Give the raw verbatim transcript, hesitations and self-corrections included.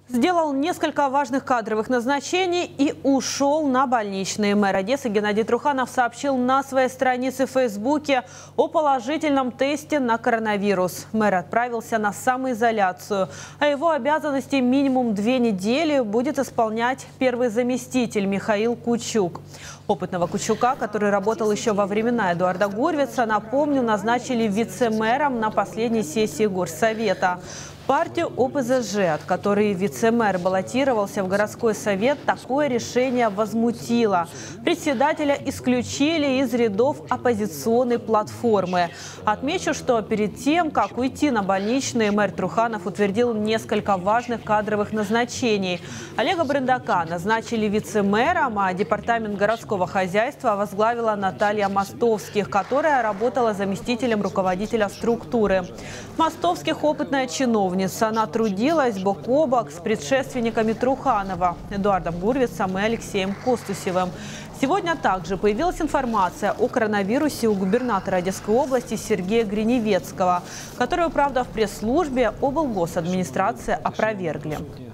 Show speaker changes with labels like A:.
A: Сделал несколько важных кадровых назначений и ушел на больничные. Мэр Одессы Геннадий Труханов сообщил на своей странице в Фейсбуке о положительном тесте на коронавирус. Мэр отправился на самоизоляцию, а его обязанности минимум две недели будет исполнять первый заместитель Михаил Кучук. Опытного Кучука, который работал еще во времена Эдуарда Гурвица, напомню, назначили вице-мэром на последней сессии Горсовета. Партию О Пэ Зэ Жэ, от которой вице-мэр баллотировался в городской совет, такое решение возмутило. Председателя исключили из рядов оппозиционной платформы. Отмечу, что перед тем, как уйти на больничные, мэр Труханов утвердил несколько важных кадровых назначений. Олега Брендака назначили вице-мэром, а департамент городского хозяйства возглавила Наталья Мостовских, которая работала заместителем руководителя структуры. Мостовских опытная чиновница. Она трудилась бок о бок с предшественниками Труханова – Эдуардом Гурвицем и Алексеем Костусевым. Сегодня также появилась информация о коронавирусе у губернатора Одесской области Сергея Гриневецкого, которую, правда, в пресс-службе облгосадминистрации опровергли.